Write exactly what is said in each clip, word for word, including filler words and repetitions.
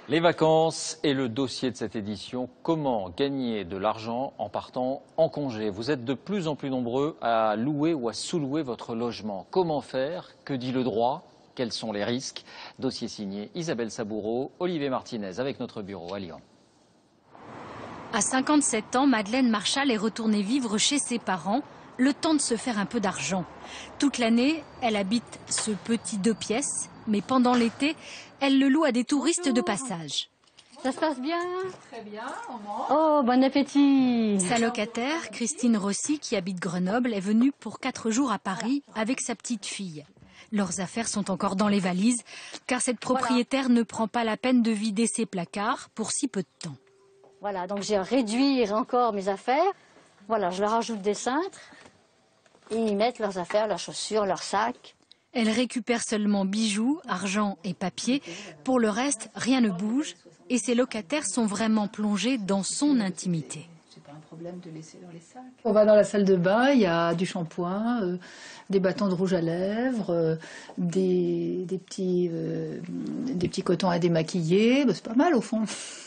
Les vacances est le dossier de cette édition. Comment gagner de l'argent en partant en congé? Vous êtes de plus en plus nombreux à louer ou à sous-louer votre logement. Comment faire? Que dit le droit? Quels sont les risques? Dossier signé Isabelle Saboureau, Olivier Martinez avec notre bureau à Lyon. À cinquante-sept ans, Madeleine Marchal est retournée vivre chez ses parents, le temps de se faire un peu d'argent. Toute l'année, elle habite ce petit deux pièces, mais pendant l'été, elle le loue à des touristes Bonjour. de passage. Ça se passe bien? Très bien, on mange. Oh, bon appétit! Sa locataire, Christine Rossi, qui habite Grenoble, est venue pour quatre jours à Paris avec sa petite fille. Leurs affaires sont encore dans les valises, car cette propriétaire ne prend pas la peine de vider ses placards pour si peu de temps. Voilà, donc j'ai réduit encore mes affaires. Voilà, je leur ajoute des cintres et ils mettent leurs affaires, leurs chaussures, leurs sacs. Elle récupère seulement bijoux, argent et papier. Pour le reste, rien ne bouge et ses locataires sont vraiment plongés dans son intimité. C'est pas un problème de laisser dans les sacs. On va dans la salle de bain, il y a du shampoing, euh, des bâtons de rouge à lèvres, euh, des, des, petits, euh, des petits cotons à démaquiller. Ben, c'est pas mal au fond.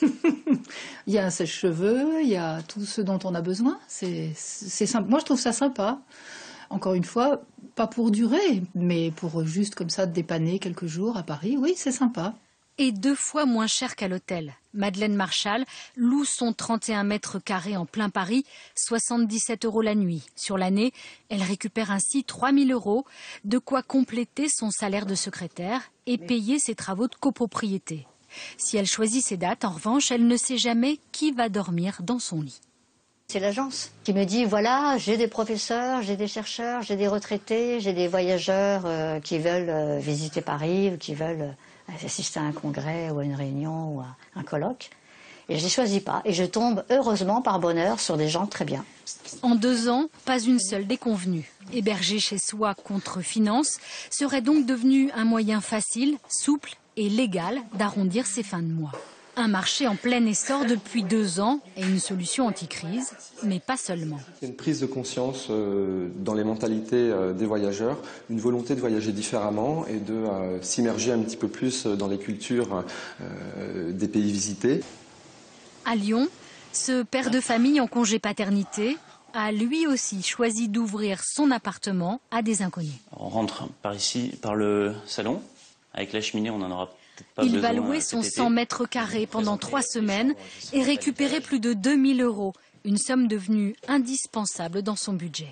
Il y a un sèche-cheveux, il y a tout ce dont on a besoin. C'est simple. Moi, je trouve ça sympa. Encore une fois, pas pour durer, mais pour juste comme ça dépanner quelques jours à Paris, oui, c'est sympa. Et deux fois moins cher qu'à l'hôtel. Madeleine Marchal loue son trente et un mètres carrés en plein Paris, soixante-dix-sept euros la nuit. Sur l'année, elle récupère ainsi trois mille euros, de quoi compléter son salaire de secrétaire et payer ses travaux de copropriété. Si elle choisit ses dates, en revanche, elle ne sait jamais qui va dormir dans son lit. C'est l'agence qui me dit, voilà, j'ai des professeurs, j'ai des chercheurs, j'ai des retraités, j'ai des voyageurs euh, qui veulent euh, visiter Paris ou qui veulent euh, assister à un congrès ou à une réunion ou à un colloque. Et je ne les choisis pas. Et je tombe heureusement par bonheur sur des gens très bien. En deux ans, pas une seule déconvenue. Héberger chez soi contre finance serait donc devenu un moyen facile, souple et légal d'arrondir ses fins de mois. Un marché en plein essor depuis deux ans et une solution anti-crise, mais pas seulement. Il y a une prise de conscience euh, dans les mentalités euh, des voyageurs, une volonté de voyager différemment et de euh, s'immerger un petit peu plus dans les cultures euh, des pays visités. À Lyon, ce père de famille en congé paternité a lui aussi choisi d'ouvrir son appartement à des inconnus. On rentre par ici, par le salon. Avec la cheminée, on en aura peut-être pas Il besoin. va louer son cent mètres carrés pendant trois semaines et récupérer plus de deux mille euros, une somme devenue indispensable dans son budget.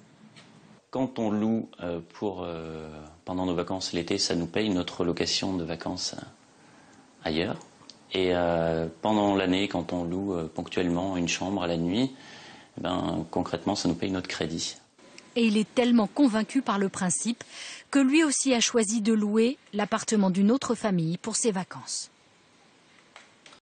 Quand on loue euh, pour, euh, pendant nos vacances l'été, ça nous paye notre location de vacances euh, ailleurs. Et euh, pendant l'année, quand on loue euh, ponctuellement une chambre à la nuit, ben, concrètement, ça nous paye notre crédit. Et il est tellement convaincu par le principe que lui aussi a choisi de louer l'appartement d'une autre famille pour ses vacances.